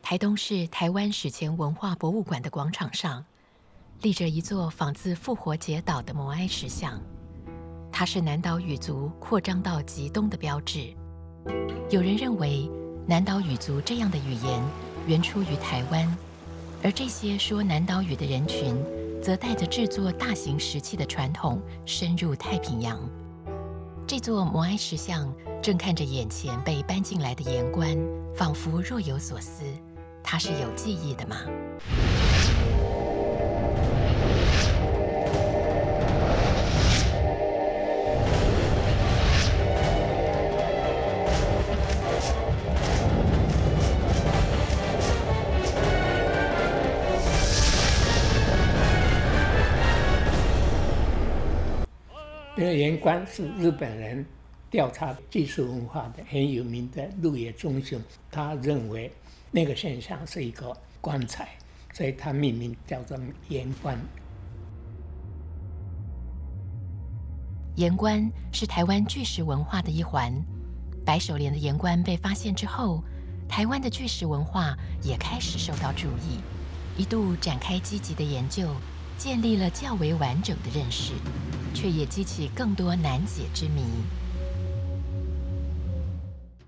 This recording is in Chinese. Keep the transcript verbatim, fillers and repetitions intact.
台东市台湾史前文化博物馆的广场上，立着一座仿自复活节岛的摩埃石像，它是南岛语族扩张到极东的标志。有人认为，南岛语族这样的语言原出于台湾，而这些说南岛语的人群，则带着制作大型石器的传统深入太平洋。这座摩埃石像正看着眼前被搬进来的岩棺，仿佛若有所思。他是有记忆的吗？ 这个岩棺是日本人调查技术文化的很有名的鹿野忠雄，他认为那个现象是一个棺材，所以他命名叫做岩棺。 岩棺是台湾巨石文化的一环。白手莲的岩棺被发现之后，台湾的巨石文化也开始受到注意，一度展开积极的研究，建立了较为完整的认识，却也激起更多难解之谜。